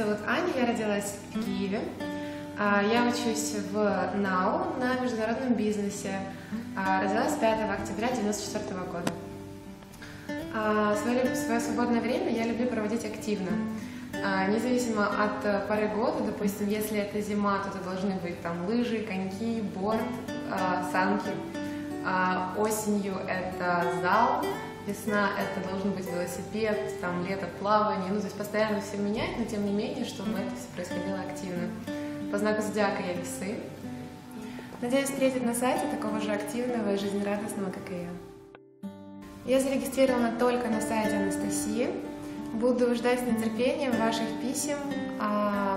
зовут Аня, я родилась в Киеве. Я учусь в НАУ на международном бизнесе. Родилась 5 октября 1994 года. Свое свободное время я люблю проводить активно. Независимо от поры года, допустим, если это зима, то это должны быть там лыжи, коньки, борд, санки. Осенью это зал, весна это должен быть велосипед, там лето плавание. То есть постоянно все менять, но тем не менее, чтобы это все происходило активно. По знаку зодиака я весы. Надеюсь встретить на сайте такого же активного и жизнерадостного, как и я. Я зарегистрирована только на сайте Анастасии. Буду ждать с нетерпением ваших писем,